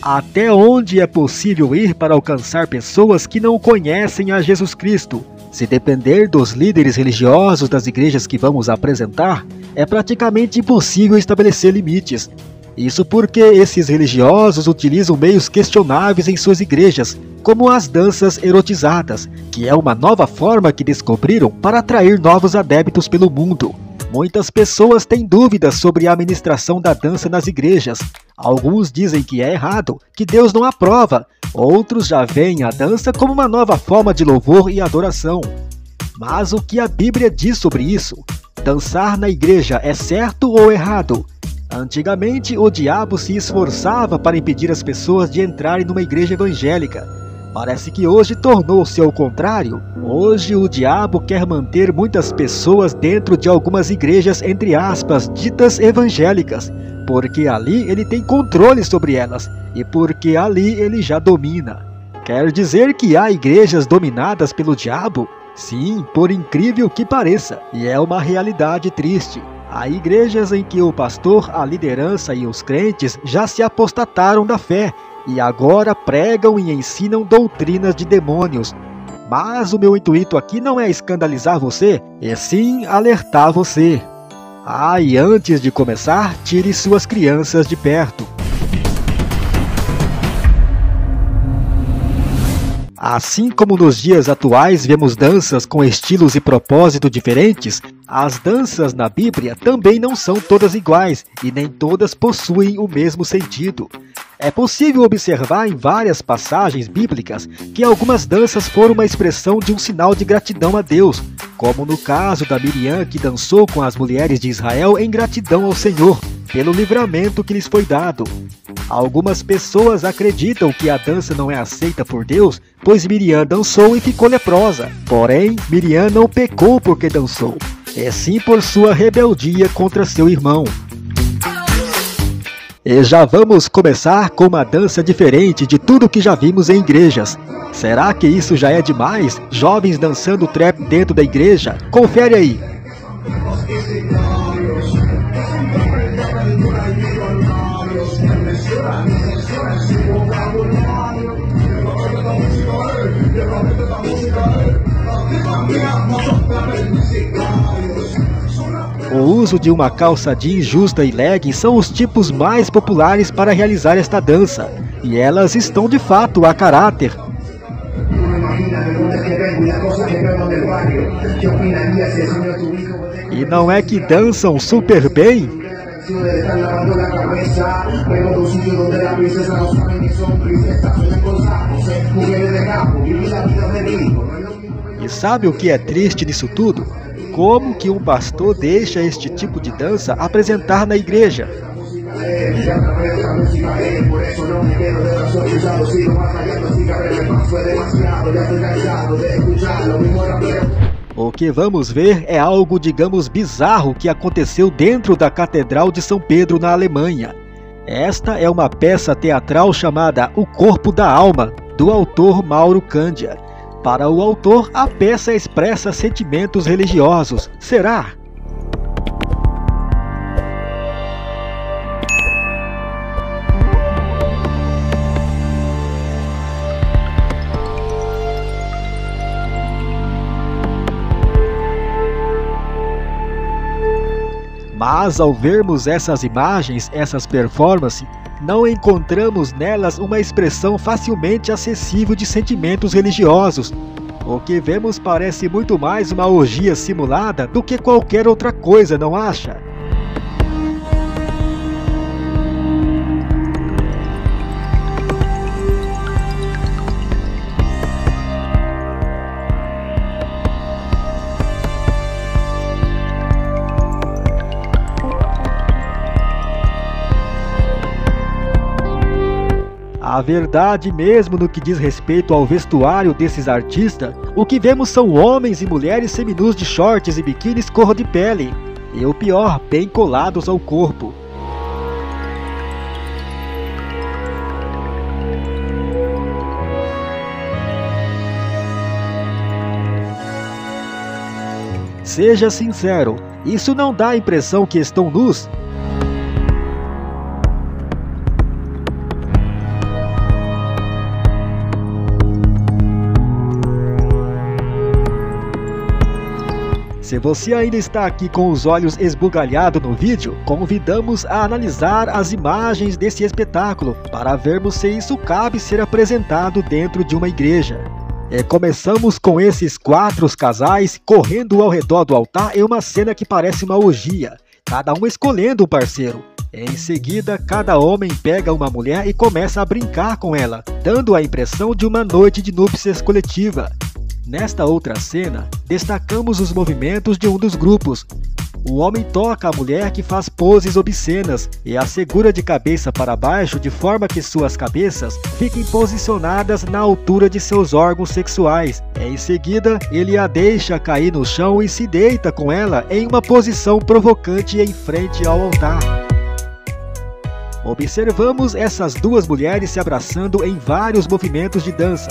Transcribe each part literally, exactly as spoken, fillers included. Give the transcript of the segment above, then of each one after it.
Até onde é possível ir para alcançar pessoas que não conhecem a Jesus Cristo? Se depender dos líderes religiosos das igrejas que vamos apresentar, é praticamente impossível estabelecer limites. Isso porque esses religiosos utilizam meios questionáveis em suas igrejas, como as danças erotizadas, que é uma nova forma que descobriram para atrair novos adeptos pelo mundo. Muitas pessoas têm dúvidas sobre a administração da dança nas igrejas. Alguns dizem que é errado, que Deus não aprova. Outros já veem a dança como uma nova forma de louvor e adoração. Mas o que a Bíblia diz sobre isso? Dançar na igreja é certo ou errado? Antigamente, o diabo se esforçava para impedir as pessoas de entrarem numa igreja evangélica. Parece que hoje tornou-se ao contrário. Hoje o diabo quer manter muitas pessoas dentro de algumas igrejas, entre aspas, ditas evangélicas, porque ali ele tem controle sobre elas e porque ali ele já domina. Quer dizer que há igrejas dominadas pelo diabo? Sim, por incrível que pareça, e é uma realidade triste. Há igrejas em que o pastor, a liderança e os crentes já se apostataram da fé e agora pregam e ensinam doutrinas de demônios. Mas o meu intuito aqui não é escandalizar você, e sim alertar você. Ah, e antes de começar, tire suas crianças de perto. Assim como nos dias atuais vemos danças com estilos e propósito diferentes, as danças na Bíblia também não são todas iguais e nem todas possuem o mesmo sentido. É possível observar em várias passagens bíblicas que algumas danças foram uma expressão de um sinal de gratidão a Deus, como no caso da Miriam, que dançou com as mulheres de Israel em gratidão ao Senhor, pelo livramento que lhes foi dado. Algumas pessoas acreditam que a dança não é aceita por Deus, pois Miriam dançou e ficou leprosa. Porém, Miriam não pecou porque dançou, e sim por sua rebeldia contra seu irmão. E já vamos começar com uma dança diferente de tudo que já vimos em igrejas. Será que isso já é demais? Jovens dançando trap dentro da igreja? Confere aí! O uso de uma calça jeans justa e leggings são os tipos mais populares para realizar esta dança, e elas estão de fato a caráter. E não é que dançam super bem? E sabe o que é triste nisso tudo? Como que um pastor deixa este tipo de dança apresentar na igreja? O que vamos ver é algo, digamos, bizarro que aconteceu dentro da Catedral de São Pedro, na Alemanha. Esta é uma peça teatral chamada O Corpo da Alma, do autor Mauro Cândia. Para o autor, a peça expressa sentimentos religiosos. Será? Mas ao vermos essas imagens, essas performances, não encontramos nelas uma expressão facilmente acessível de sentimentos religiosos. O que vemos parece muito mais uma orgia simulada do que qualquer outra coisa, não acha? A verdade mesmo no que diz respeito ao vestuário desses artistas, o que vemos são homens e mulheres seminus de shorts e biquínis cor de pele, e o pior, bem colados ao corpo. Seja sincero, isso não dá a impressão que estão nus? Se você ainda está aqui com os olhos esbugalhados no vídeo, convidamos a analisar as imagens desse espetáculo para vermos se isso cabe ser apresentado dentro de uma igreja. E começamos com esses quatro casais correndo ao redor do altar em uma cena que parece uma orgia, cada um escolhendo um parceiro. Em seguida, cada homem pega uma mulher e começa a brincar com ela, dando a impressão de uma noite de núpcias coletiva. Nesta outra cena, destacamos os movimentos de um dos grupos. O homem toca a mulher que faz poses obscenas e a segura de cabeça para baixo de forma que suas cabeças fiquem posicionadas na altura de seus órgãos sexuais. Em seguida, ele a deixa cair no chão e se deita com ela em uma posição provocante em frente ao altar. Observamos essas duas mulheres se abraçando em vários movimentos de dança.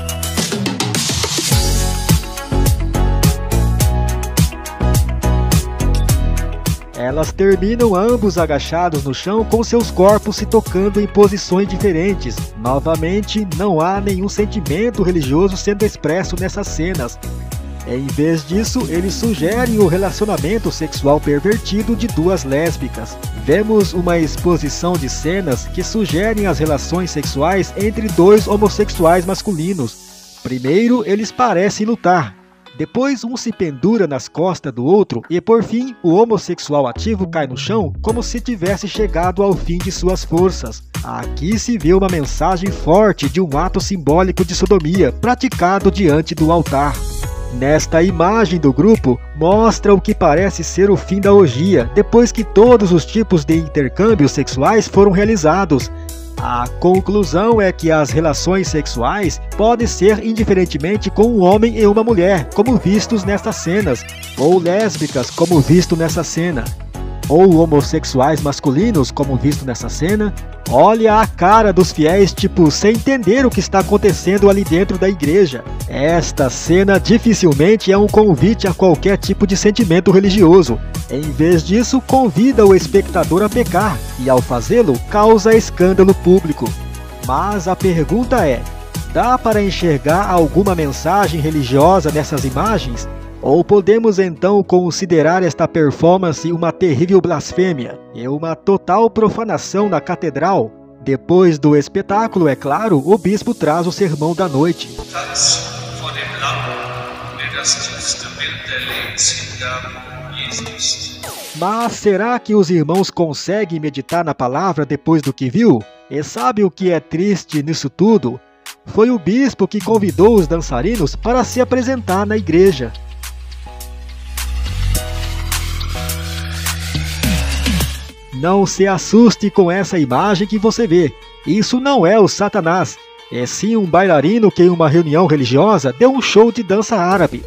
Elas terminam ambos agachados no chão com seus corpos se tocando em posições diferentes. Novamente, não há nenhum sentimento religioso sendo expresso nessas cenas. Em vez disso, eles sugerem o relacionamento sexual pervertido de duas lésbicas. Vemos uma exposição de cenas que sugerem as relações sexuais entre dois homossexuais masculinos. Primeiro, eles parecem lutar. Depois, um se pendura nas costas do outro e, por fim, o homossexual ativo cai no chão como se tivesse chegado ao fim de suas forças. Aqui se vê uma mensagem forte de um ato simbólico de sodomia praticado diante do altar. Nesta imagem do grupo, mostra o que parece ser o fim da orgia, depois que todos os tipos de intercâmbios sexuais foram realizados. A conclusão é que as relações sexuais podem ser indiferentemente com um homem e uma mulher, como vistos nessas cenas, ou lésbicas, como visto nessa cena, ou homossexuais masculinos, como visto nessa cena. Olha a cara dos fiéis, tipo, sem entender o que está acontecendo ali dentro da igreja. Esta cena dificilmente é um convite a qualquer tipo de sentimento religioso. Em vez disso, convida o espectador a pecar, e ao fazê-lo, causa escândalo público. Mas a pergunta é, dá para enxergar alguma mensagem religiosa nessas imagens? Ou podemos então considerar esta performance uma terrível blasfêmia e uma total profanação da catedral? Depois do espetáculo, é claro, o bispo traz o sermão da noite. Mas será que os irmãos conseguem meditar na palavra depois do que viu? E sabe o que é triste nisso tudo? Foi o bispo que convidou os dançarinos para se apresentar na igreja. Não se assuste com essa imagem que você vê. Isso não é o Satanás. É sim um bailarino que em uma reunião religiosa deu um show de dança árabe.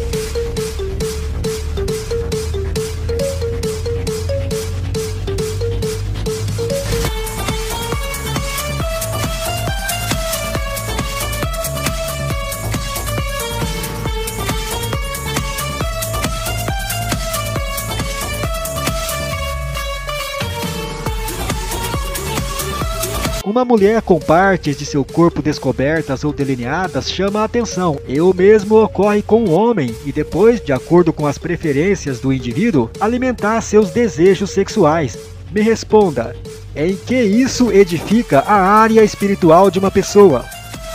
Uma mulher com partes de seu corpo descobertas ou delineadas chama a atenção, e o mesmo ocorre com o homem, e depois, de acordo com as preferências do indivíduo, alimentar seus desejos sexuais. Me responda, em que isso edifica a área espiritual de uma pessoa?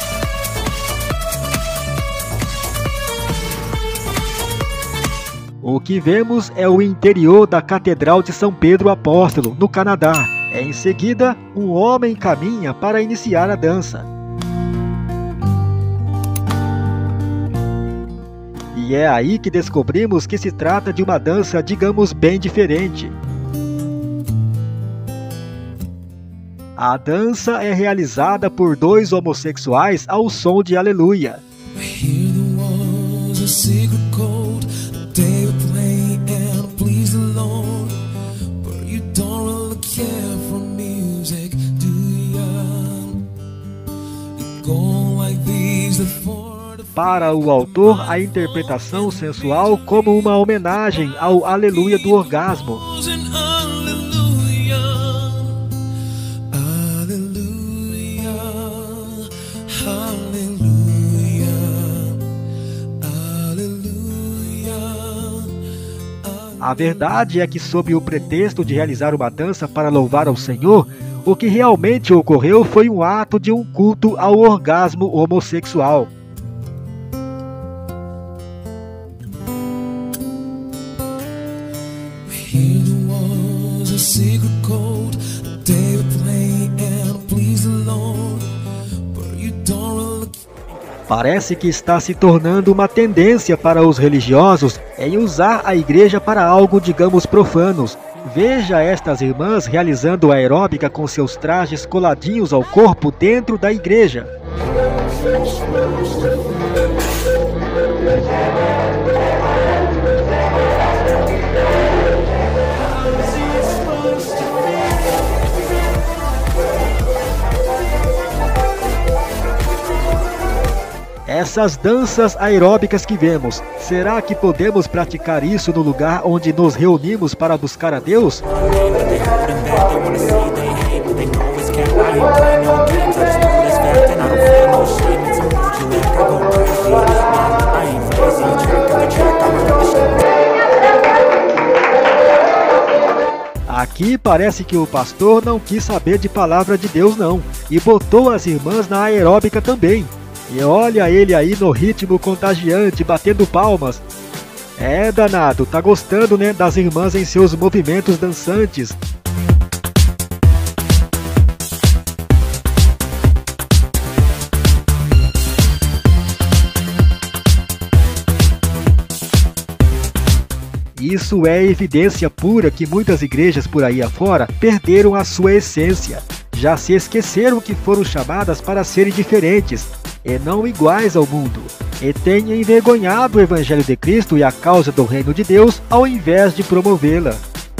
O que vemos é o interior da Catedral de São Pedro Apóstolo, no Canadá. Em seguida, um homem caminha para iniciar a dança. E é aí que descobrimos que se trata de uma dança, digamos, bem diferente. A dança é realizada por dois homossexuais ao som de Aleluia. Para o autor, a interpretação sensual como uma homenagem ao Aleluia do orgasmo. A verdade é que, sob o pretexto de realizar uma dança para louvar ao Senhor, o que realmente ocorreu foi um ato de um culto ao orgasmo homossexual. Parece que está se tornando uma tendência para os religiosos em usar a igreja para algo, digamos, profanos. Veja estas irmãs realizando aeróbica com seus trajes coladinhos ao corpo dentro da igreja. Essas danças aeróbicas que vemos, será que podemos praticar isso no lugar onde nos reunimos para buscar a Deus? Aqui parece que o pastor não quis saber de palavra de Deus não, e botou as irmãs na aeróbica também. E olha ele aí no ritmo contagiante, batendo palmas. É danado, tá gostando, né, das irmãs em seus movimentos dançantes. Isso é evidência pura que muitas igrejas por aí afora perderam a sua essência. Já se esqueceram que foram chamadas para serem diferentes e não iguais ao mundo, e têm envergonhado o Evangelho de Cristo e a causa do reino de Deus ao invés de promovê-la.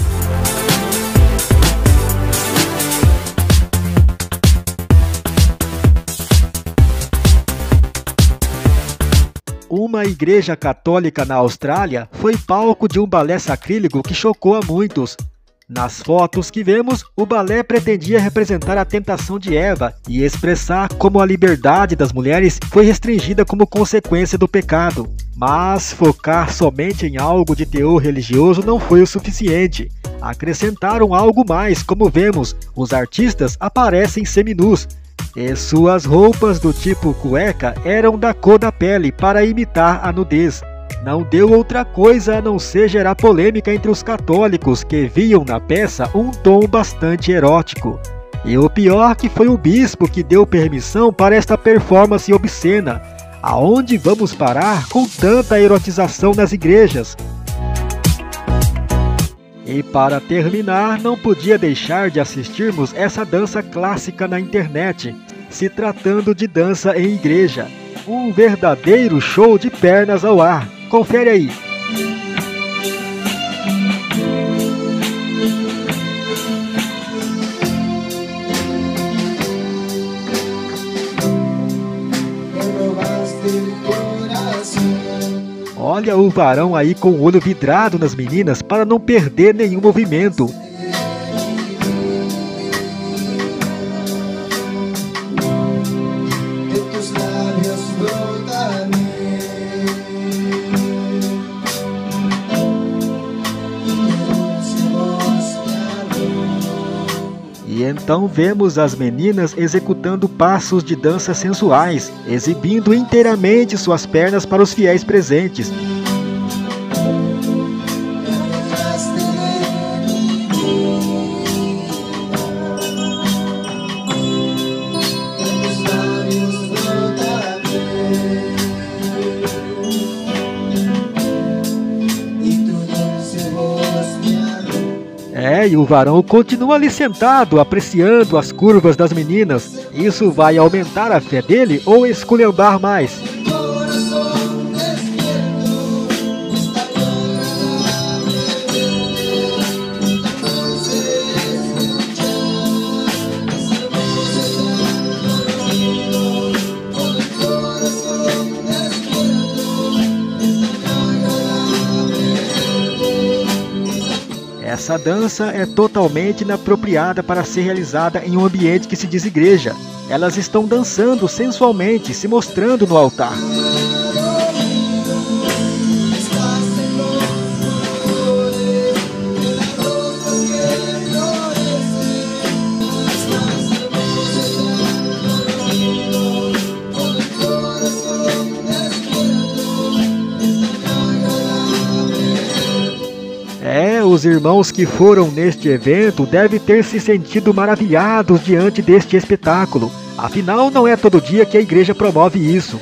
Uma igreja católica na Austrália foi palco de um balé sacrílego que chocou a muitos. Nas fotos que vemos, o balé pretendia representar a tentação de Eva e expressar como a liberdade das mulheres foi restringida como consequência do pecado. Mas focar somente em algo de teor religioso não foi o suficiente. Acrescentaram algo mais, como vemos, os artistas aparecem seminus, e suas roupas do tipo cueca eram da cor da pele para imitar a nudez. Não deu outra coisa a não ser gerar polêmica entre os católicos que viam na peça um tom bastante erótico. E o pior que foi o bispo que deu permissão para esta performance obscena. Aonde vamos parar com tanta erotização nas igrejas? E para terminar, não podia deixar de assistirmos essa dança clássica na internet, se tratando de dança em igreja. Um verdadeiro show de pernas ao ar. Confere aí. Olha o varão aí com o olho vidrado nas meninas para não perder nenhum movimento. E então vemos as meninas executando passos de dança sensuais, exibindo inteiramente suas pernas para os fiéis presentes. É, e o varão continua ali sentado, apreciando as curvas das meninas. Isso vai aumentar a fé dele ou esculhambar mais? Essa dança é totalmente inapropriada para ser realizada em um ambiente que se diz igreja. Elas estão dançando sensualmente, se mostrando no altar. Os irmãos que foram neste evento devem ter se sentido maravilhados diante deste espetáculo. Afinal, não é todo dia que a igreja promove isso.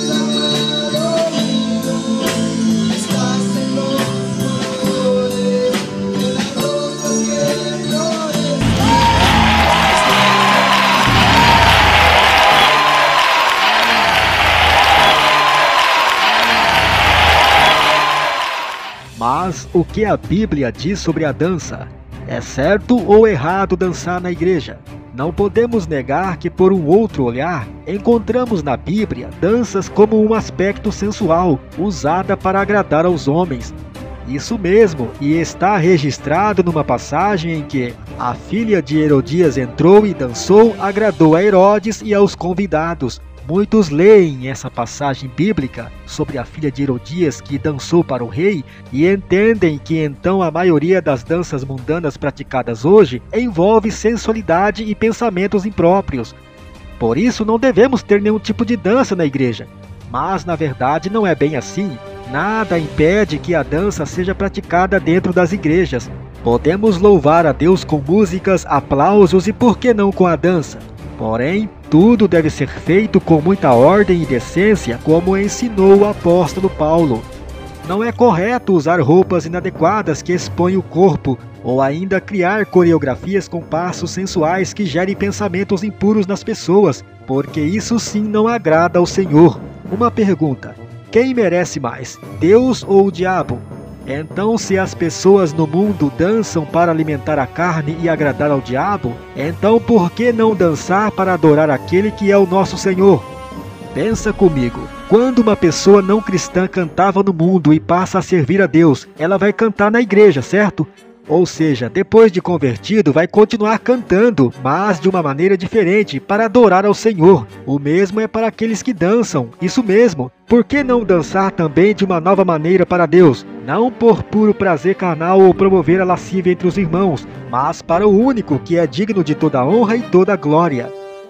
Mas o que a Bíblia diz sobre a dança? É certo ou errado dançar na igreja? Não podemos negar que, por um outro olhar, encontramos na Bíblia danças como um aspecto sensual, usada para agradar aos homens. Isso mesmo, e está registrado numa passagem em que a filha de Herodias entrou e dançou, agradou a Herodes e aos convidados. Muitos leem essa passagem bíblica sobre a filha de Herodias que dançou para o rei e entendem que então a maioria das danças mundanas praticadas hoje envolve sensualidade e pensamentos impróprios. Por isso não devemos ter nenhum tipo de dança na igreja. Mas na verdade não é bem assim. Nada impede que a dança seja praticada dentro das igrejas. Podemos louvar a Deus com músicas, aplausos e por que não com a dança? Porém, tudo deve ser feito com muita ordem e decência, como ensinou o apóstolo Paulo. Não é correto usar roupas inadequadas que expõem o corpo, ou ainda criar coreografias com passos sensuais que gerem pensamentos impuros nas pessoas, porque isso sim não agrada ao Senhor. Uma pergunta: quem merece mais, Deus ou o diabo? Então, se as pessoas no mundo dançam para alimentar a carne e agradar ao diabo, então por que não dançar para adorar aquele que é o nosso Senhor? Pensa comigo, quando uma pessoa não cristã cantava no mundo e passa a servir a Deus, ela vai cantar na igreja, certo? Ou seja, depois de convertido, vai continuar cantando, mas de uma maneira diferente, para adorar ao Senhor. O mesmo é para aqueles que dançam, isso mesmo. Por que não dançar também de uma nova maneira para Deus? Não por puro prazer carnal ou promover a lascívia entre os irmãos, mas para o único que é digno de toda honra e toda glória.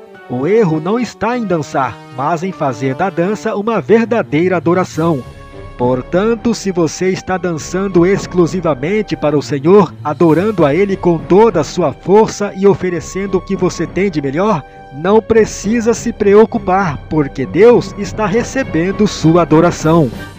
O erro não está em dançar, mas em fazer da dança uma verdadeira adoração. Portanto, se você está dançando exclusivamente para o Senhor, adorando a Ele com toda a sua força e oferecendo o que você tem de melhor, não precisa se preocupar, porque Deus está recebendo sua adoração.